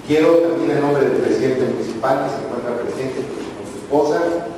Quiero también, en nombre del presidente municipal, que se encuentra presente con su esposa,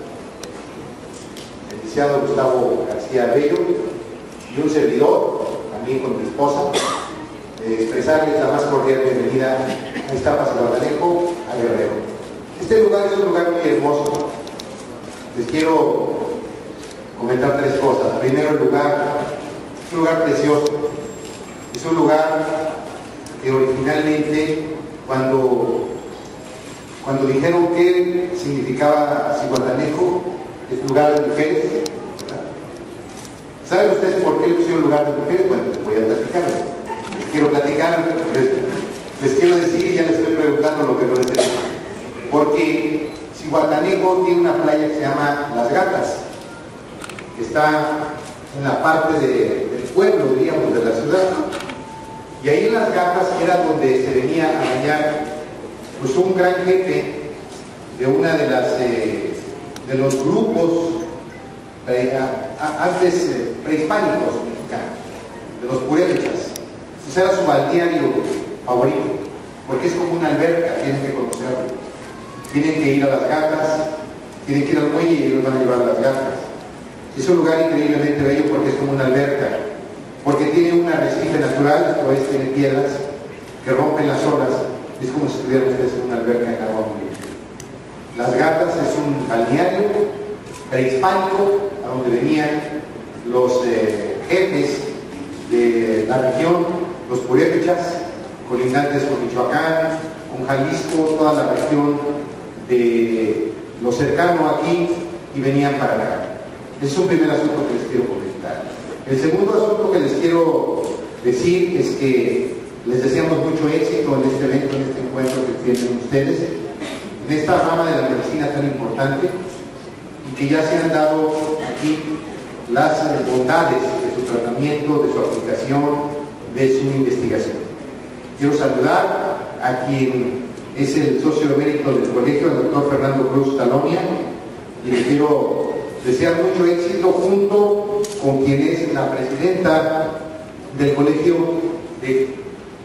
el licenciado Gustavo García Bello, y un servidor, también con mi esposa, expresarles la más cordial bienvenida a Iztapas y Guatanejo, a Guerrero. Este lugar es un lugar muy hermoso. Les quiero comentar tres cosas. Primero, el lugar es un lugar precioso. Es un lugar que originalmente, cuando dijeron que significaba Zihuatanejo, es lugar de mujeres, ¿verdad? ¿Saben ustedes por qué le pusieron lugar de mujeres? Bueno, les voy a platicar. Quiero platicar, les quiero decir, y ya les estoy preguntando lo que no les he dicho. Porque Zihuatanejo tiene una playa que se llama Las Gatas, que está en la parte del pueblo, diríamos, de la ciudad. Y ahí en Las Gatas era donde se venía a bañar pues un gran jefe de una de las de los grupos antes prehispánicos mexicanos, de los purépechas. Ese era su balneario favorito, porque es como una alberca, tienen que conocerlo. Tienen que ir a Las Gatas, tienen que ir al muelle y ellos van a llevar a Las Gatas. Es un lugar increíblemente bello porque es como una alberca, porque tiene un arrecife natural, a veces tiene piedras que rompen las olas. Es como si estuvieran ustedes en una alberca en agua muy limpia. Las Gatas es un balneario prehispánico a donde venían los jefes de la región, los purépechas, colindantes con Michoacán, con Jalisco, toda la región de lo cercano aquí, y venían para acá. Ese es un primer asunto que les quiero comentar. El segundo asunto que les quiero decir es que les deseamos mucho éxito en este evento, en este encuentro que tienen ustedes, en esta rama de la medicina tan importante, y que ya se han dado aquí las bondades de su tratamiento, de su aplicación, de su investigación. Quiero saludar a quien es el socio emérito del colegio, el doctor Fernando Cruz Talonia, y le quiero desear mucho éxito junto con quien es la presidenta del colegio de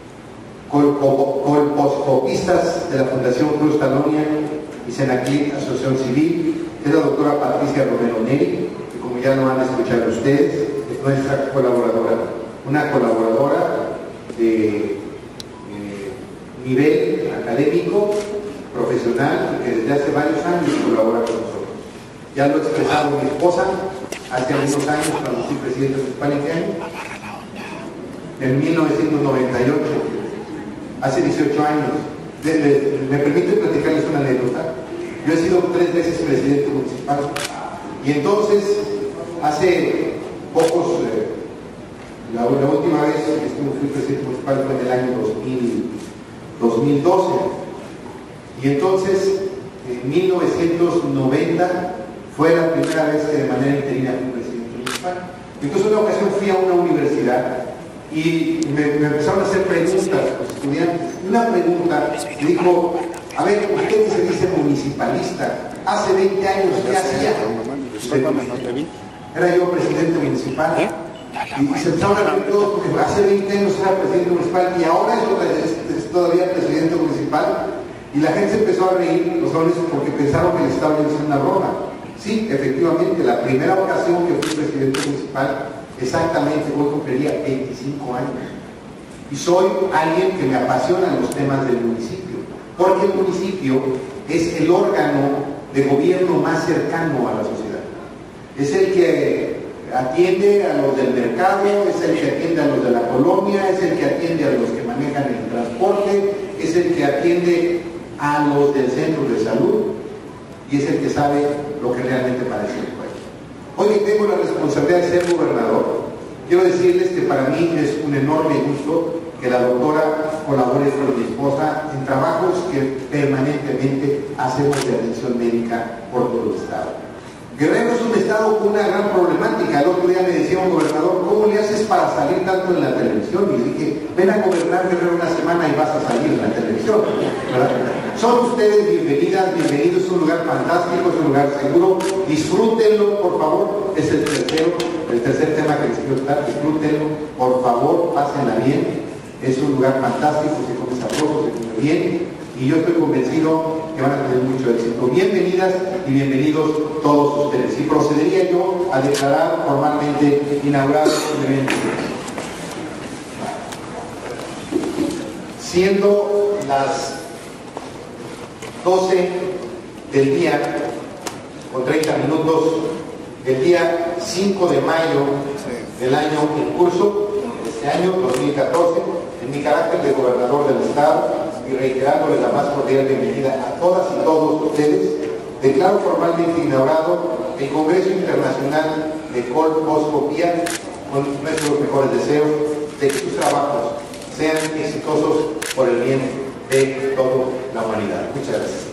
colposcopistas de la Fundación Cruz Talonia y Senaclip Asociación Civil, que es la doctora Patricia Romero Neri, que como ya lo van a escuchar ustedes, es nuestra colaboradora, una colaboradora de nivel académico, profesional, y que desde hace varios años colabora con nosotros. Ya lo ha expresado mi esposa hace algunos años cuando fui presidente municipal. ¿En qué año? En 1998, hace 18 años. ¿Me permite platicarles una anécdota? Yo he sido 3 veces presidente municipal, y entonces hace pocos, la última vez que fui presidente municipal fue en el año 2012, y entonces en 1990 fue la primera vez que de manera interina fui presidente municipal. Entonces una ocasión fui a una universidad y me empezaron a hacer preguntas los estudiantes. Una pregunta dijo: a ver, usted que se dice municipalista, hace 20 años, ¿qué hacía? Era yo presidente municipal. Y se empezaron a reír todos porque hace 20 años era presidente municipal y ahora es todavía presidente municipal. Y la gente se empezó a reír, los jóvenes, porque pensaron que les estaba diciendo una broma. Sí, efectivamente, la primera ocasión que fui presidente municipal, exactamente, hoy cumpliría 25 años. Y soy alguien que me apasiona los temas del municipio, porque el municipio es el órgano de gobierno más cercano a la sociedad. Es el que atiende a los del mercado, es el que atiende a los de la colonia, es el que atiende a los que manejan el transporte, es el que atiende a los del centro de salud, y es el que sabe lo que realmente parece el pueblo. Hoy que tengo la responsabilidad de ser gobernador, quiero decirles que para mí es un enorme gusto que la doctora colabore con mi esposa en trabajos que permanentemente hacemos de atención médica por todo el estado. Guerrero es un estado con una gran problemática. El otro día me decía un gobernador: ¿cómo le haces para salir tanto en la televisión? Y le dije: ven a gobernar Guerrero una semana y vas a salir en la televisión, ¿verdad? Son ustedes bienvenidas, bienvenidos. Es un lugar fantástico, es un lugar seguro. Disfrútenlo, por favor. Es el tercer tema que les quiero dar. Disfrútenlo, por favor, pásenla bien. Es un lugar fantástico, se come sabroso, se come bien. y yo estoy convencido que van a tener mucho éxito. Bienvenidas y bienvenidos todos ustedes. Y procedería yo a declarar formalmente inaugurado el evento. Siendo las 12 del día, con 30 minutos, del día 5 de mayo del año en curso, este año 2014, en mi carácter de gobernador del Estado y reiterándoles la más cordial bienvenida a todas y todos ustedes, declaro formalmente inaugurado el Congreso Internacional de Colposcopía con nuestros mejores deseos de que sus trabajos sean exitosos por el bien de toda la humanidad. Muchas gracias.